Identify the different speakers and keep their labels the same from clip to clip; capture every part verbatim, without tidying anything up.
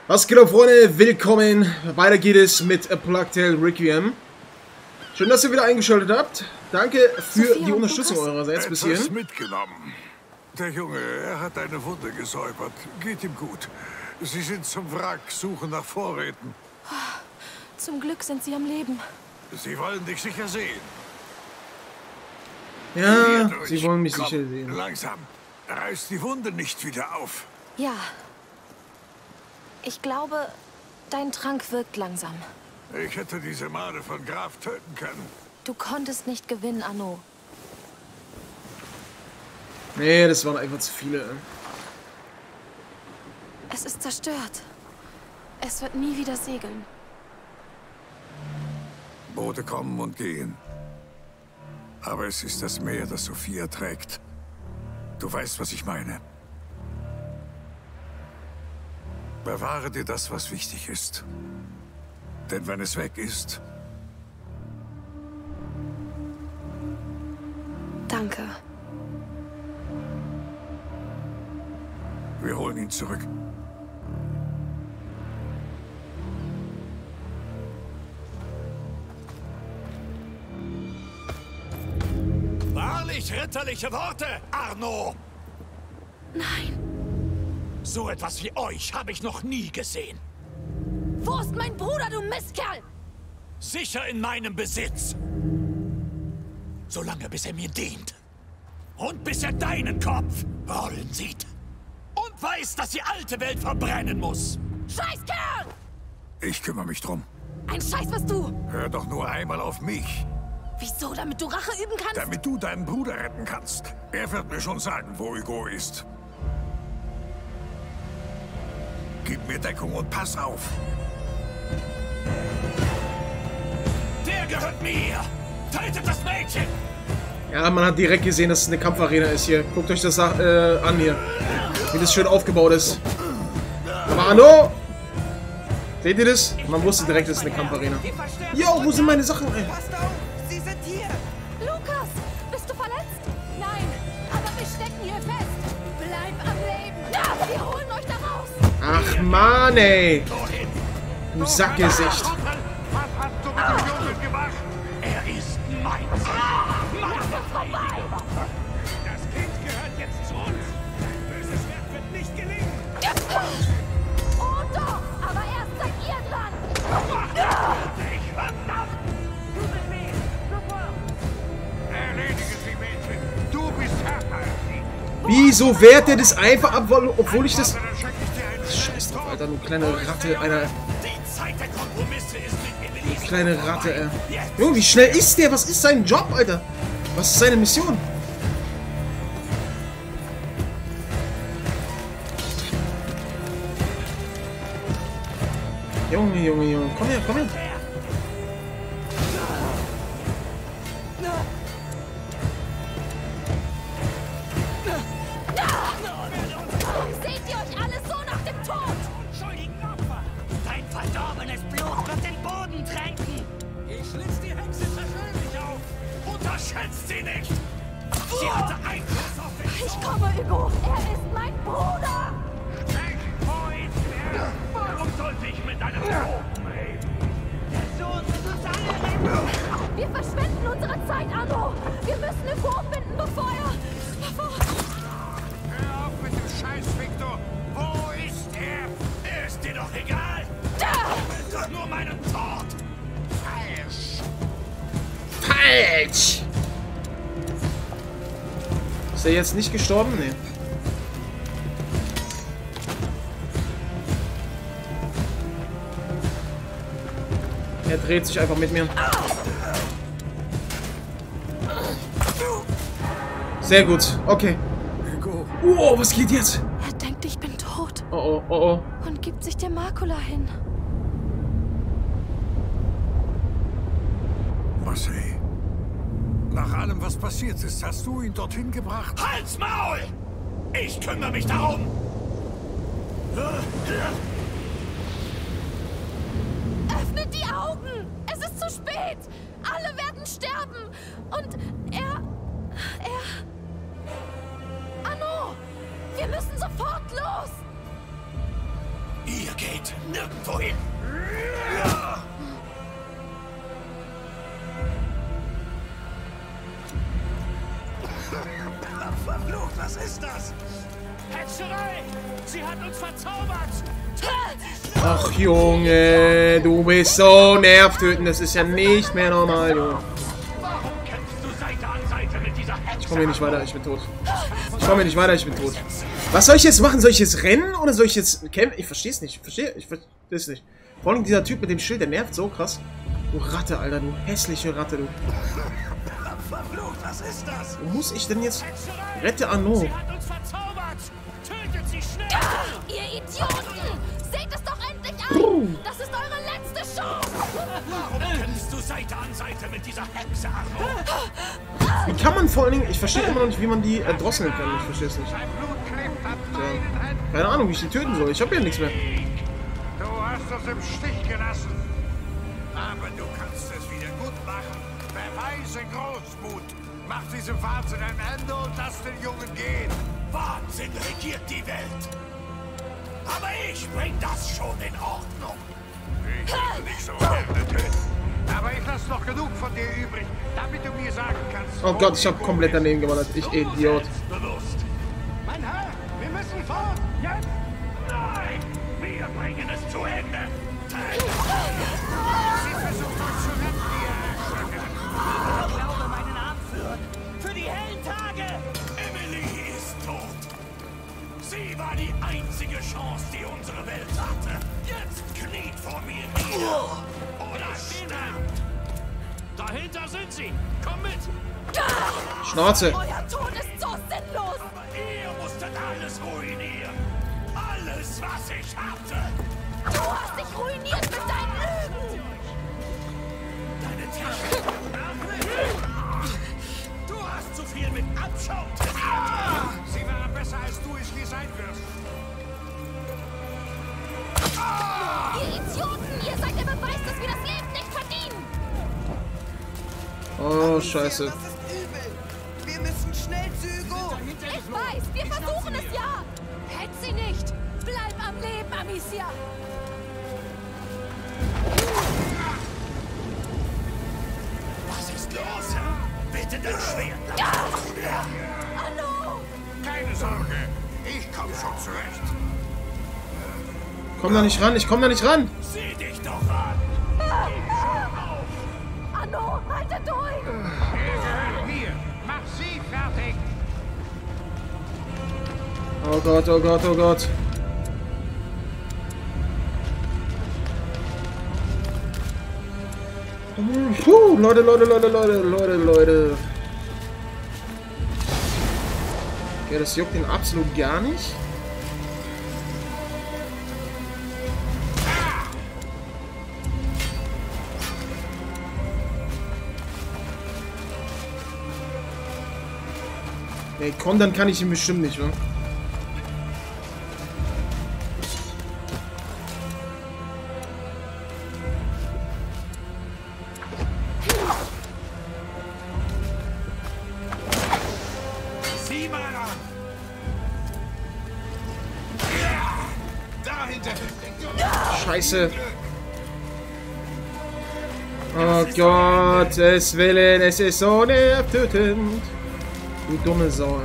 Speaker 1: Was geht ab, Freunde? Willkommen. Weiter geht es mit A Plague Tale Requiem. Schön, dass ihr wieder eingeschaltet habt. Danke für
Speaker 2: Sophia
Speaker 1: die Unterstützung eurerseits bis
Speaker 3: Etwas
Speaker 1: hierhin.
Speaker 3: mitgenommen. Der Junge, er hat eine Wunde gesäubert. Geht ihm gut. Sie sind zum Wrack, suchen nach Vorräten.
Speaker 2: Zum Glück sind sie am Leben.
Speaker 3: Sie wollen dich sicher sehen.
Speaker 1: Ja,
Speaker 3: Hier durch.
Speaker 1: sie wollen mich
Speaker 3: Komm,
Speaker 1: sicher sehen.
Speaker 3: Langsam. Reiß die Wunde nicht wieder auf.
Speaker 2: Ja. Ich glaube, dein Trank wirkt langsam.
Speaker 3: Ich hätte diese Made von Graf töten können.
Speaker 2: Du konntest nicht gewinnen, Anno.
Speaker 1: Nee, das waren einfach zu viele.
Speaker 2: Es ist zerstört. Es wird nie wieder segeln.
Speaker 3: Boote kommen und gehen. Aber es ist das Meer, das Sophia trägt. Du weißt, was ich meine. Bewahre dir das, was wichtig ist. Denn wenn es weg ist...
Speaker 2: Danke.
Speaker 3: Wir holen ihn zurück.
Speaker 4: Wahrlich ritterliche Worte, Arno!
Speaker 2: Nein.
Speaker 4: So etwas wie euch habe ich noch nie gesehen.
Speaker 2: Wo ist mein Bruder, du Mistkerl?
Speaker 4: Sicher in meinem Besitz. Solange bis er mir dient. Und bis er deinen Kopf rollen sieht. Und weiß, dass die alte Welt verbrennen muss.
Speaker 2: Scheißkerl!
Speaker 3: Ich kümmere mich drum.
Speaker 2: Ein Scheiß, was du.
Speaker 3: Hör doch nur einmal auf mich,
Speaker 2: Wieso, damit du Rache üben kannst?
Speaker 3: damit du deinen Bruder retten kannst. Er wird mir schon sagen, wo Hugo ist. Gib mir Deckung und pass auf.
Speaker 4: Der gehört mir! Tötet das Mädchen!
Speaker 1: Ja, man hat direkt gesehen, dass es eine Kampfarena ist hier. Guckt euch das äh, an hier. Wie das schön aufgebaut ist. Aber hallo! Seht ihr das? Man wusste direkt, dass es eine Kampfarena. Jo, wo sind meine Sachen? Ey?
Speaker 5: Passt auf! Sie sind hier!
Speaker 2: Lukas, bist du verletzt? Nein, aber wir stecken hier fest. Bleib am Leben. Ja, wir holen euch da raus.
Speaker 1: Ach Mann, ey! Du Sackgesicht.
Speaker 3: Was hast du mit dem Jungen gemacht?
Speaker 4: Er ist mein Sohn! Meine Verteidigung!
Speaker 5: Das Kind gehört jetzt zu uns! Dein böses Werk wird nicht gelingen!
Speaker 2: Oh doch, aber erst seid ihr dran.
Speaker 4: Ich verdammt!
Speaker 5: Tut weh! Sofort!
Speaker 3: Erledige sie, Mädchen. Du bist härter als sie.
Speaker 1: Wieso wehrt er das einfach ab, obwohl ich das...
Speaker 3: Dann schenke ich dir einen
Speaker 1: Scheiß drauf, Alter, du kleine Ratte, Alter.
Speaker 4: Die Zeit der Kompromisse ist mit
Speaker 1: Du
Speaker 4: Evelise
Speaker 1: kleine
Speaker 4: vorbei.
Speaker 1: Ratte, ey.
Speaker 4: Jetzt
Speaker 1: Junge, wie schnell ist der? Was ist sein Job, Alter? Was ist seine Mission? Junge, Junge, Junge. Komm her, komm her.
Speaker 2: Seht ihr euch alle so nach dem Tod?
Speaker 4: unschuldigen Opfer! Dein verdorbenes Blut wird den Boden tränken!
Speaker 5: Ich schlitz die Hexe persönlich auf!
Speaker 4: Unterschätzt sie nicht! Sie hatte Einfluss auf den
Speaker 2: Ich komme, Hugo. Er ist mein Bruder.
Speaker 4: Freund! Warum sollte ich mit einem Toten reden?
Speaker 5: Der Sohn wird uns alle retten!
Speaker 2: Wir verschwenden unsere Zeit, Anno. Wir müssen Hugo umbinden, bevor er... Bevor...
Speaker 3: Hör auf mit dem Scheiß, Victor. Wo ist er?
Speaker 4: Ist dir doch egal!
Speaker 2: Da!
Speaker 4: Du willst doch nur meinen Tod!
Speaker 3: Falsch.
Speaker 1: Falsch! Ist er jetzt nicht gestorben? Nee. Er dreht sich einfach mit mir. Sehr gut. Okay.
Speaker 3: Hugo,
Speaker 1: Oh, was geht jetzt?
Speaker 2: Er denkt, ich bin tot
Speaker 1: Oh, oh, oh, oh.
Speaker 2: und gibt sich der Makula hin.
Speaker 3: Marseille. Nach allem, was passiert ist, hast du ihn dorthin gebracht?
Speaker 4: Halt's Maul! Ich kümmere mich darum!
Speaker 2: Öffnet die Augen! Es ist zu spät! Alle werden sterben! Und er... Er... Anno! Wir müssen sofort los!
Speaker 4: Ihr geht geht nirgendwo hin. Verflucht, was ist das?
Speaker 5: Hexerei! Sie hat uns verzaubert!
Speaker 1: Ach Junge, du bist so nervtötend. Das ist ja nicht mehr normal, Junge.
Speaker 5: Warum kämpfst du Seite an Seite mit dieser Hexe?
Speaker 1: Ich komme hier nicht weiter, ich bin tot. Ich komme hier nicht weiter, ich bin tot. Was soll ich jetzt machen? Soll ich jetzt rennen oder soll ich jetzt kämpfen? Ich verstehe es nicht. Ich verstehe ich verstehe es nicht. Vor allem dieser Typ mit dem Schild, der nervt so krass. Du Ratte, Alter, du hässliche Ratte, du.
Speaker 4: Verflucht, was ist das?
Speaker 1: Wo muss ich denn jetzt?
Speaker 5: Hexerei!
Speaker 1: Rette Arno.
Speaker 5: Sie hat uns verzaubert! Tötet sie schnell!
Speaker 2: Ihr Idioten! Seht es doch endlich ein! Das ist eure letzte Chance!
Speaker 4: Warum kämpfst du Seite an Seite mit dieser Hexe, Arno?
Speaker 1: Wie kann man vor allen Dingen... Ich verstehe immer noch nicht, wie man die erdrosseln kann. Ich verstehe es nicht.
Speaker 6: Dein Blut klebt an
Speaker 1: Ja.
Speaker 6: meinen Händen.
Speaker 1: Keine Ahnung, wie ich die töten soll. Ich habe ja nichts mehr.
Speaker 6: Du hast uns im Stich gelassen.
Speaker 3: Aber du kannst es wieder gut machen. Beweise Großmut. Mach diesem Wahnsinn ein Ende und lass den Jungen gehen.
Speaker 4: Wahnsinn regiert die Welt. Aber ich bring das schon in Ordnung.
Speaker 3: Ich will nicht so gerne töten.
Speaker 6: Aber ich lasse noch genug von dir übrig, damit du mir sagen kannst...
Speaker 1: Oh Gott, ich habe komplett daneben gewandert. Ich Idiot.
Speaker 4: Bewusst.
Speaker 6: Mein Herr, wir müssen fort! Jetzt!
Speaker 4: Nein, wir bringen es zu Ende.
Speaker 6: Sie versucht uns zu retten, ihr Erschrecken.
Speaker 5: Ich glaube meinen Arm für, für die hellen Tage!
Speaker 4: Emily ist tot. Sie war die einzige Chance, die unsere Welt hatte. Jetzt kniet vor mir nieder. Oder stirbt.
Speaker 5: Dahinter sind sie! Komm mit!
Speaker 1: Schnauze.
Speaker 2: Euer Tod ist so sinnlos!
Speaker 4: Aber ihr musstet alles ruinieren. Alles, was ich hatte.
Speaker 2: Du hast dich ruiniert mit deinen Lügen!
Speaker 4: Deine Technik. Du hast zu viel mit Abschaum trainiert.
Speaker 6: Sie war besser, als du es je sein wirst.
Speaker 2: Ihr Idioten! Ihr seid der Beweis, dass wir das Leben nicht verdienen!
Speaker 1: Oh, scheiße.
Speaker 7: Das ist übel. Wir müssen schnell zu Hugo.
Speaker 2: Ich weiß, wir versuchen es ja! Hätt sie nicht! Bleib am Leben, Amicia!
Speaker 4: Was ist los? Bitte dein Schwert.
Speaker 2: Arno!
Speaker 3: Keine Sorge. Ich komm schon zurecht.
Speaker 1: Komm da nicht ran, ich komm da nicht ran.
Speaker 4: Sieh dich doch an.
Speaker 2: Arno, haltet durch!
Speaker 6: Er gehört mir. Mach sie fertig.
Speaker 1: Oh Gott, oh Gott, oh Gott. Puh, Leute, Leute, Leute, Leute, Leute, Leute. Okay, das juckt ihn absolut gar nicht. Nee, komm, dann kann ich ihn bestimmt nicht, wa?
Speaker 4: Sieh mal an.
Speaker 3: Dahinter.
Speaker 1: Scheiße. Oh Gottes Willen, es ist so nervtötend. Du dumme Sau.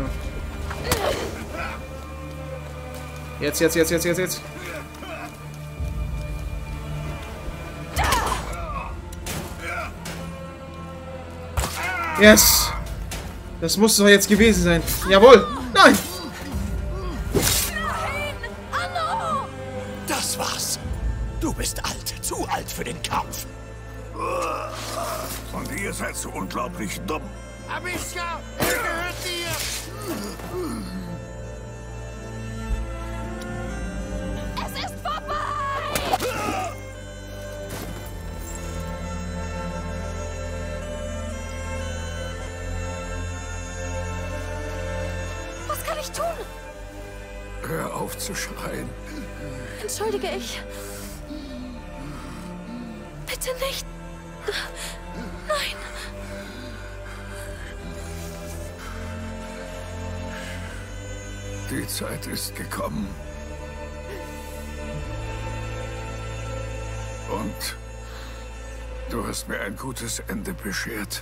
Speaker 1: Jetzt, jetzt, jetzt, jetzt, jetzt, jetzt. Yes. Das muss doch jetzt gewesen sein. Jawohl. Nein.
Speaker 2: Nein! Arno!
Speaker 4: Das war's. Du bist alt, zu alt für den Kampf.
Speaker 3: Und ihr seid so unglaublich dumm.
Speaker 6: Amicia, er gehört dir.
Speaker 2: Es ist vorbei! Was kann ich tun?
Speaker 3: Hör auf zu schreien.
Speaker 2: Entschuldige ich. Bitte nicht. Nein.
Speaker 3: Die Zeit ist gekommen. Und du hast mir ein gutes Ende beschert.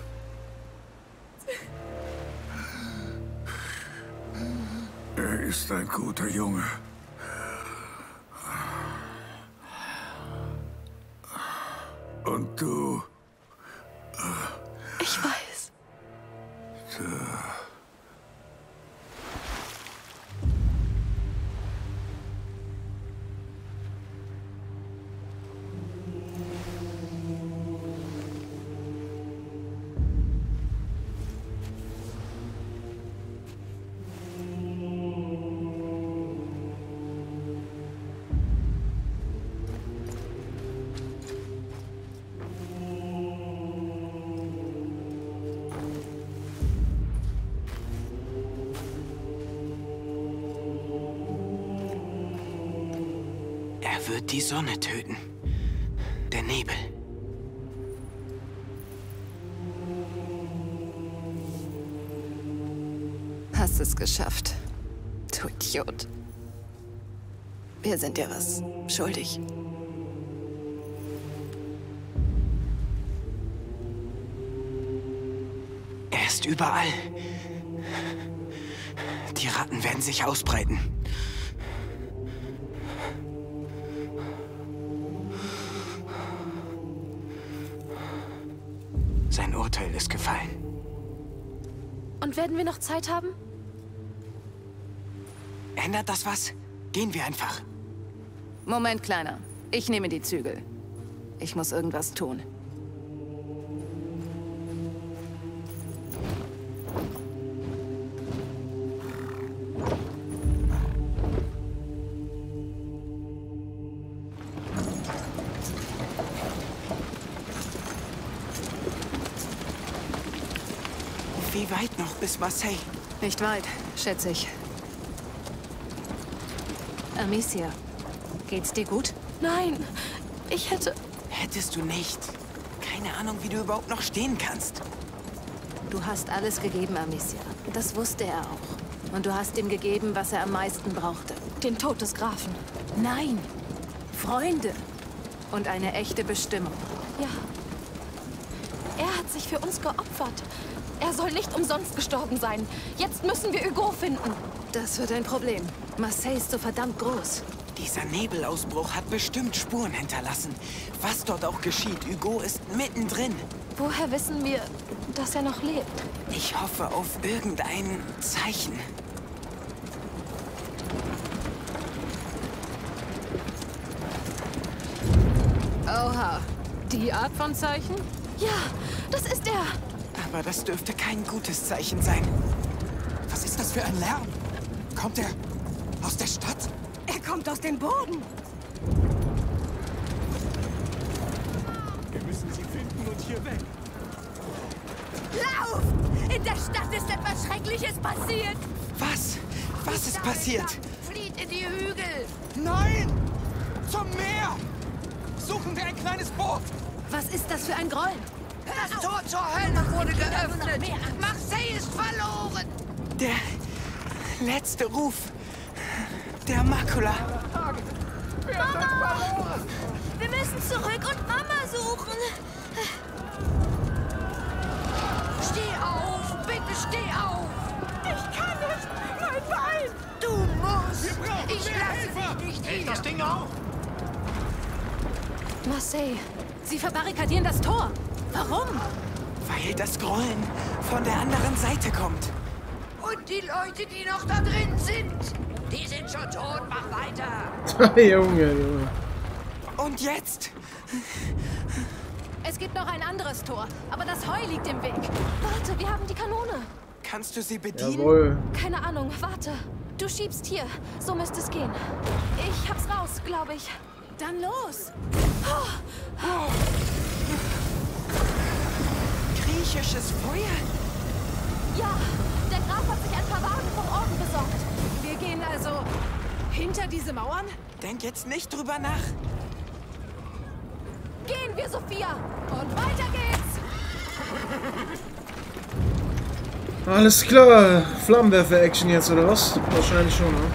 Speaker 3: Er ist ein guter Junge. Und du...
Speaker 2: Ich weiß.
Speaker 8: Er wird die Sonne töten. Der Nebel.
Speaker 9: Hast es geschafft. Du Idiot. Wir sind dir was schuldig.
Speaker 8: Er ist überall. Die Ratten werden sich ausbreiten. Sein Urteil ist gefallen.
Speaker 2: Und werden wir noch Zeit haben?
Speaker 8: Ändert das was? Gehen wir einfach.
Speaker 9: Moment, Kleiner. Ich nehme die Zügel. Ich muss irgendwas tun.
Speaker 8: Wie weit noch bis Marseille?
Speaker 9: Nicht weit, schätze ich. Amicia, geht's dir gut?
Speaker 2: Nein, ich hätte...
Speaker 8: Hättest du nicht. Keine Ahnung, wie du überhaupt noch stehen kannst.
Speaker 9: Du hast alles gegeben, Amicia. Das wusste er auch. Und du hast ihm gegeben, was er am meisten brauchte.
Speaker 2: Den Tod des Grafen.
Speaker 9: Nein, Freunde. Und eine echte Bestimmung.
Speaker 2: Ja. Er hat sich für uns geopfert. Er soll nicht umsonst gestorben sein. Jetzt müssen wir Hugo finden.
Speaker 9: Das wird ein Problem. Marseille ist so verdammt groß.
Speaker 8: Dieser Nebelausbruch hat bestimmt Spuren hinterlassen. Was dort auch geschieht, Hugo ist mittendrin.
Speaker 2: Woher wissen wir, dass er noch lebt?
Speaker 8: Ich hoffe auf irgendein Zeichen.
Speaker 9: Oha. Die Art von Zeichen?
Speaker 2: Ja, das ist er.
Speaker 8: Aber das dürfte kein gutes Zeichen sein.
Speaker 4: Was ist das für ein Lärm? Kommt er aus der Stadt?
Speaker 9: Er kommt aus dem Boden.
Speaker 5: Wir müssen sie finden und hier weg.
Speaker 2: Lauf! In der Stadt ist etwas Schreckliches passiert.
Speaker 8: Was? Was ist passiert?
Speaker 2: Flieht in die Hügel.
Speaker 4: Nein! Zum Meer! Suchen wir ein kleines Boot!
Speaker 9: Was ist das für ein Gräuel?
Speaker 7: Das Tor zur Hölle wurde geöffnet. Marseille ist verloren.
Speaker 8: Der letzte Ruf. Der Makula.
Speaker 2: Mama! Wir müssen zurück und Mama suchen.
Speaker 7: Steh auf, bitte steh auf.
Speaker 2: Ich kann nicht. Mein Bein.
Speaker 7: Du musst.
Speaker 5: Wir brauchen
Speaker 7: Ich
Speaker 5: mehr
Speaker 7: lasse
Speaker 5: Helfer.
Speaker 7: dich nicht
Speaker 5: Hält
Speaker 7: hier.
Speaker 5: das Ding auf!
Speaker 2: Marseille.
Speaker 9: Sie verbarrikadieren das Tor. Warum?
Speaker 8: Weil das Grollen von der anderen Seite kommt.
Speaker 7: Und die Leute, die noch da drin sind, die sind schon tot. Mach weiter.
Speaker 1: Junge, Junge.
Speaker 8: Und jetzt?
Speaker 9: Es gibt noch ein anderes Tor, aber das Heu liegt im Weg.
Speaker 2: Warte, wir haben die Kanone.
Speaker 8: Kannst du sie bedienen?
Speaker 1: Jawohl.
Speaker 2: Keine Ahnung, warte. Du schiebst hier. So müsste es gehen. Ich hab's raus, glaube ich.
Speaker 9: Dann los.
Speaker 8: Griechisches Feuer?
Speaker 2: Ja, der Graf hat sich ein paar Wagen vom Orden besorgt.
Speaker 9: Wir gehen also hinter diese Mauern?
Speaker 8: Denk jetzt nicht drüber nach.
Speaker 2: Gehen wir, Sophia. Und weiter geht's.
Speaker 1: Alles klar. Flammenwerfer-Action jetzt, oder was? Wahrscheinlich schon, ne?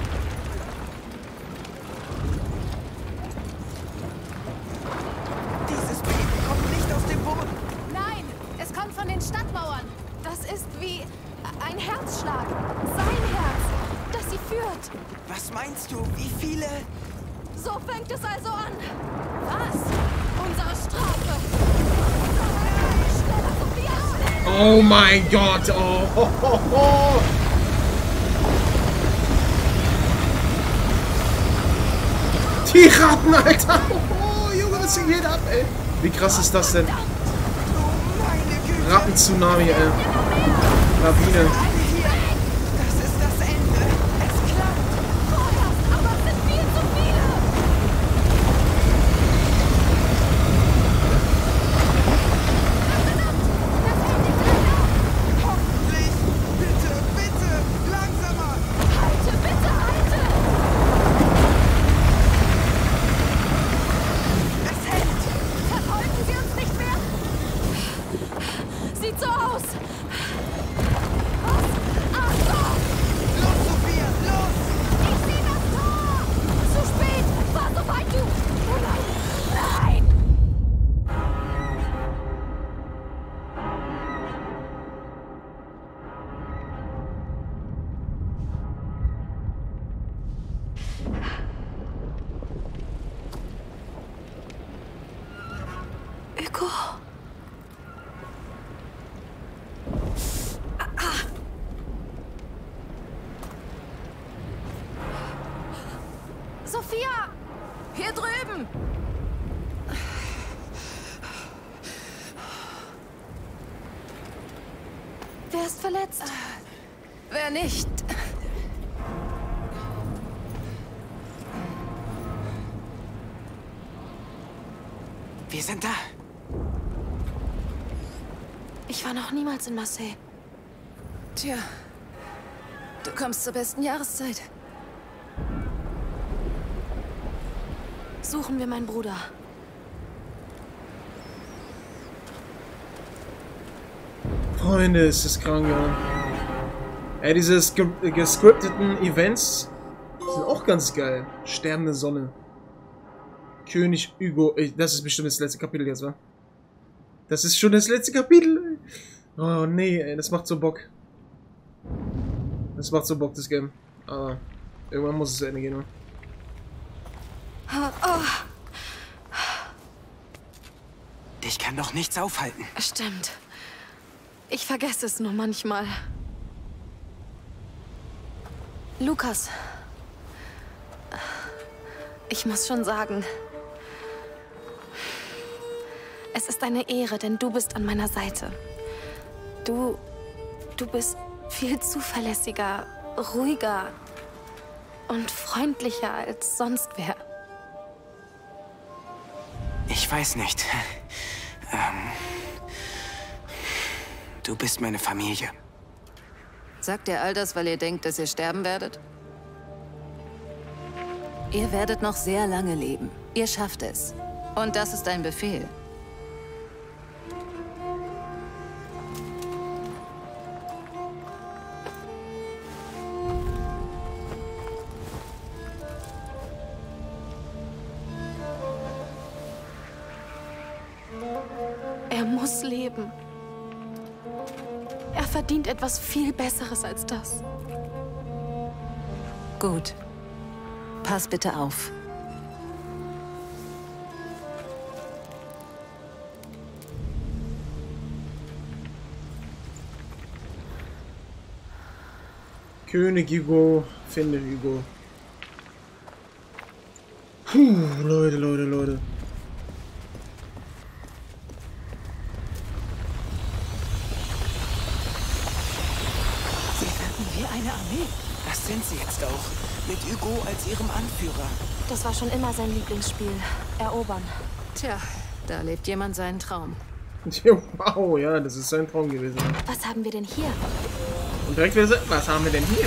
Speaker 8: Was meinst du? Wie viele?
Speaker 2: So fängt es also an.
Speaker 9: Was?
Speaker 2: Unsere Strafe. Schneller, Sophia, schneller!
Speaker 1: Oh mein Gott! Oh, oh, oh, oh. Die Ratten, Alter! Oh, Junge, was geht ab, ey? Wie krass ist das denn? Ratten-Tsunami, ey. Lawine.
Speaker 8: Das ist das Ende. Es klappt.
Speaker 2: Vorerst, aber es sind viel zu viele.
Speaker 8: Hoffentlich. Bitte, bitte. Langsamer.
Speaker 2: Halte, bitte, halte!
Speaker 8: Es hält.
Speaker 2: Verfolgen Sie uns nicht mehr? Sieht so aus. Was? Achtung!
Speaker 8: Los, Sophia, los.
Speaker 2: Ich sehe das Tor! Zu spät! Fahr so weit du! Oh nein! Nein!
Speaker 9: Hugo.
Speaker 2: Sophia! Hier drüben! Wer ist verletzt?
Speaker 9: Wer nicht?
Speaker 8: Wir sind da.
Speaker 9: Ich war noch niemals in Marseille. Tja, du kommst zur besten Jahreszeit. Suchen wir meinen Bruder.
Speaker 1: Freunde, ist das krank, ja. Ey, diese ges- gescripteten Events sind auch ganz geil. Sterbende Sonne. König Hugo. Ey, das ist bestimmt das letzte Kapitel jetzt, wa? Das ist schon das letzte Kapitel. Oh nee, ey, das macht so Bock. Das macht so Bock, das Game. Aber irgendwann muss es zu Ende gehen, ne?
Speaker 8: Dich kann doch nichts aufhalten.
Speaker 9: Stimmt. Ich vergesse es nur manchmal. Lukas. Ich muss schon sagen, es ist eine Ehre, denn du bist an meiner Seite. Du, du bist viel zuverlässiger, ruhiger und freundlicher als sonst wer.
Speaker 8: Ich weiß nicht. Ähm, du bist meine Familie.
Speaker 9: Sagt ihr all das, weil ihr denkt, dass ihr sterben werdet? Ihr werdet noch sehr lange leben. Ihr schafft es. Und das ist ein Befehl. Er muss leben. Er verdient etwas viel Besseres als das. Gut. Pass bitte auf.
Speaker 1: König Hugo, finde Hugo. Puh, Leute, Leute, Leute.
Speaker 9: Sie wirken wie eine Armee.
Speaker 8: Das sind sie jetzt auch. Mit Hugo als ihrem Anführer.
Speaker 2: Das war schon immer sein Lieblingsspiel. Erobern.
Speaker 9: Tja, da lebt jemand seinen Traum.
Speaker 1: Wow, ja, das ist sein Traum gewesen.
Speaker 2: Was haben wir denn hier?
Speaker 1: Und direkt wieder, was haben wir denn hier?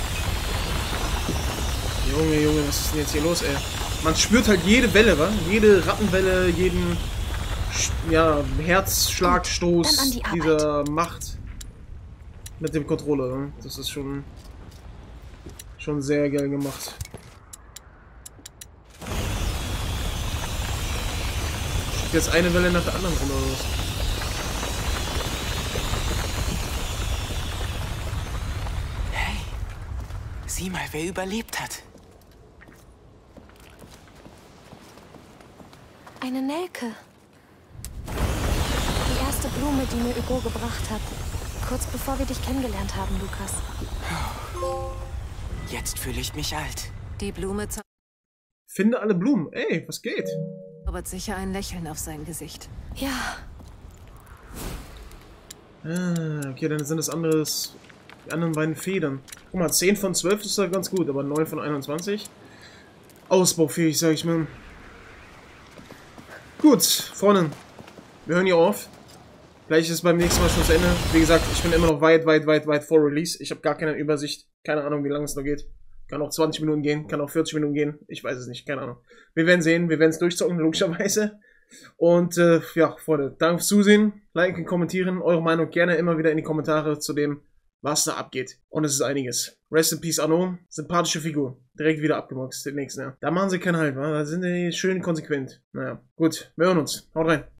Speaker 1: Junge, Junge, was ist denn jetzt hier los, ey? Man spürt halt jede Welle, wa? Jede Rattenwelle, jeden ja, Herzschlagstoß
Speaker 2: Gut, dann an die Arbeit.
Speaker 1: dieser Macht mit dem Controller. Ne? Das ist schon schon sehr geil gemacht. Schickt jetzt eine Welle nach der anderen runter los.
Speaker 8: Hey, sieh mal, wer überlebt hat.
Speaker 9: Eine Nelke. Die erste Blume, die mir Hugo gebracht hat. Kurz bevor wir dich kennengelernt haben, Lukas.
Speaker 8: Jetzt fühle ich mich alt.
Speaker 2: Die Blume
Speaker 1: Finde alle Blumen. Ey, was geht?
Speaker 2: zaubert sicher ein Lächeln auf sein Gesicht.
Speaker 9: Ja.
Speaker 1: Ah, okay, dann sind das anderes, die anderen beiden Federn. Guck mal, zehn von zwölf ist ja ganz gut, aber neun von einundzwanzig. Ausbaufähig, sag ich mal. Gut, Freunde, wir hören hier auf. Gleich ist beim nächsten Mal schon zu Ende. Wie gesagt, ich bin immer noch weit, weit, weit, weit vor Release. Ich habe gar keine Übersicht. Keine Ahnung, wie lange es noch geht. Kann auch zwanzig Minuten gehen, kann auch vierzig Minuten gehen. Ich weiß es nicht, keine Ahnung. Wir werden sehen, wir werden es durchzocken, logischerweise. Und äh, ja, Freunde, danke fürs Zusehen. Liken, kommentieren, eure Meinung gerne immer wieder in die Kommentare zu dem, was da abgeht. Und es ist einiges. Rest in Peace, Anno. Sympathische Figur. Direkt wieder abgemoxt, den nächsten, ja. Da machen sie keinen Halt, wa? Da sind die schön konsequent. Naja, gut, wir hören uns. Haut rein.